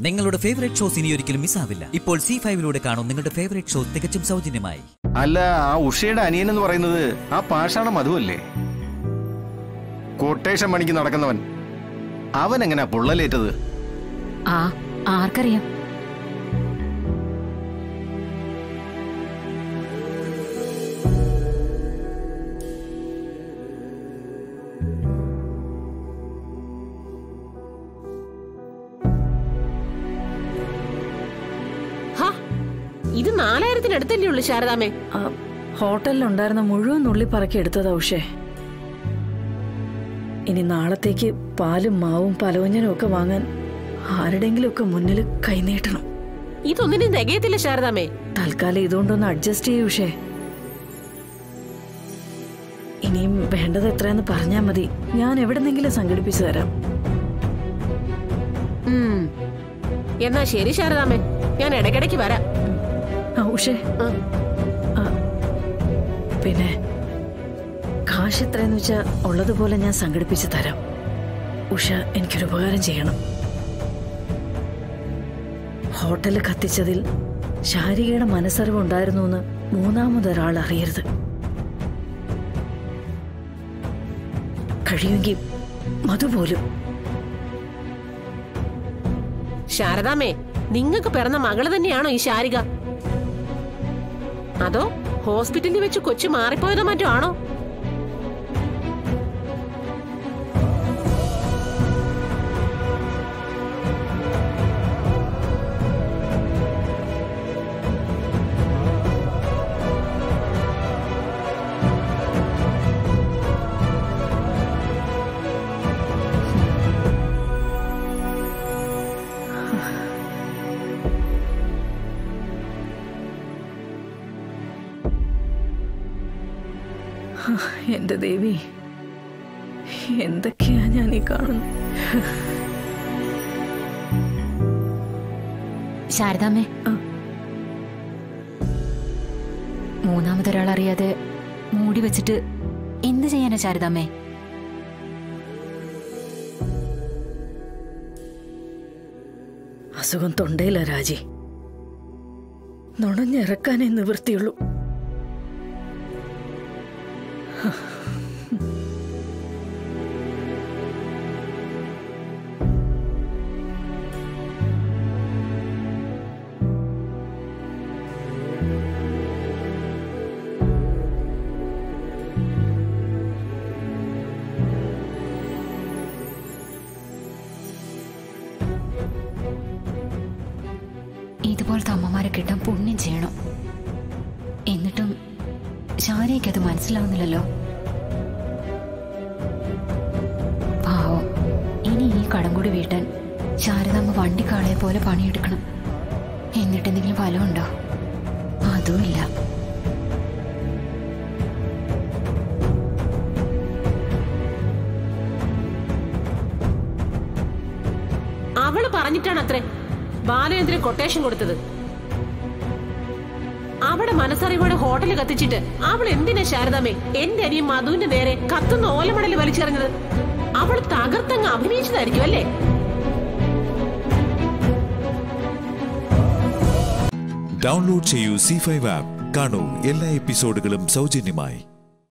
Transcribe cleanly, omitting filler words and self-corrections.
നിങ്ങളുടെ favourite shows ഇനി ഒരിക്കലും മിസ്സാവില്ല. ഇപ്പോൾ C5 കാണും നിങ്ങളുടെ ഫേവറേറ്റ് ഷോ തികച്ചും സൗജന്യമായി. അല്ല, ആ ഉഷയുടെ അനിയൻ എന്ന് പറയുന്നത് ആ പാഷാണ മധുവല്ലേ? കൊട്ടേഷൻ പണിക്ക് നടക്കുന്നവൻ. അവൻ എങ്ങനെയാ പൊള്ളലേറ്റത്? ആർക്കറിയാം. ഇത് 4000-ത്തിനടുത്തല്ലേ ഉള്ളു ശാരദാമേ? ഹോട്ടലിലുണ്ടായിരുന്ന മുഴുവൻ നുള്ളി പറക്കി എടുത്തതാ ഉഷേ. ഇനി നാളത്തേക്ക് പാലും മാവും പലവഞ്ഞനും ഒക്കെ വാങ്ങാൻ ആരുടെങ്കിലും ഒക്കെ മുന്നിൽ കൈനീട്ടണം. ഇതൊന്നിനും തികയത്തില്ല ശാരദാമേ. തൽക്കാലം ഇതുകൊണ്ടൊന്ന് അഡ്ജസ്റ്റ് ചെയ്യൂ ഉഷേ. ഇനിയും വേണ്ടത് എത്രയെന്ന് പറഞ്ഞാ മതി, ഞാൻ എവിടെന്നെങ്കിലും സംഘടിപ്പിച്ചു തരാം. എന്നാ ശരി ശാരദാമേ, ഞാൻ ഇടയ്ക്കിടയ്ക്ക് വരാം. ഉഷേ, പിന്നെ കാശ് എത്രയെന്ന് വെച്ചാ ഉള്ളതുപോലെ ഞാൻ സംഘടിപ്പിച്ചു തരാം. ഉഷ എനിക്കൊരു ഉപകാരം ചെയ്യണം. ഹോട്ടല് കത്തിച്ചതിൽ ശാരികയുടെ മനസ്സറിവ് ഉണ്ടായിരുന്നു എന്ന് മൂന്നാമതൊരാൾ അറിയരുത്. കഴിയുമെങ്കിൽ മധുപോലും. ശാരദാമേ, നിങ്ങൾക്ക് പിറന്ന മകള് തന്നെയാണോ ഈ ശാരിക? അതോ ഹോസ്പിറ്റലിൽ വെച്ച് കൊച്ചു മാറിപ്പോയതോ മറ്റോ ആണോ? എന്റെ ദേവി, എന്തൊക്കെയാ ഞാൻ ഈ കാണുന്നു. ശാരദാമ്മേ, മൂന്നാമതൊരാൾ അറിയാതെ മൂടി വെച്ചിട്ട് എന്ത് ചെയ്യാനാ ശാരദാമ്മേ? അസുഖം തൊണ്ടയില്ല രാജി, നുണഞ്ഞിറക്കാനേ നിവൃത്തിയുള്ളൂ. ഇതുപോലത്തെ അമ്മമാരെ കിട്ടാൻ പുണ്യം ചെയ്യണം. എന്നിട്ടും ശാരികയ്ക്ക് അത് മനസ്സിലാവുന്നില്ലല്ലോ. പാവം, ഇനി ഈ കടം കൂടി വീട്ടാൻ ശാരദാമ്മ വണ്ടിക്കാളെ പോലെ പണിയെടുക്കണം. എന്നിട്ടെന്തെങ്കിലും ഫലമുണ്ടോ? അതുമില്ല. അവള് പറഞ്ഞിട്ടാണ് അത്രേ ബാലചന്ദ്രൻ കൊട്ടേഷൻ കൊടുത്തത്. അവിടെ മനസ്സറിവോടെ ഹോട്ടല് കത്തിച്ചിട്ട് അവൾ എന്തിനാ ശാരദാമേ എന്റെ അനിയും മധുവിന്റെ നേരെ കത്തുന്ന ഓലമടല് വലിച്ചെറിഞ്ഞത്? അവൾ തകർത്തങ്ങ് അഭിനയിച്ചതായിരിക്കും അല്ലേ? ഡൗൺലോഡ് ചെയ്യൂ C5 ആപ്പ്. കാണൂ എല്ലാ എപ്പിസോഡുകളും സൗജന്യമായി.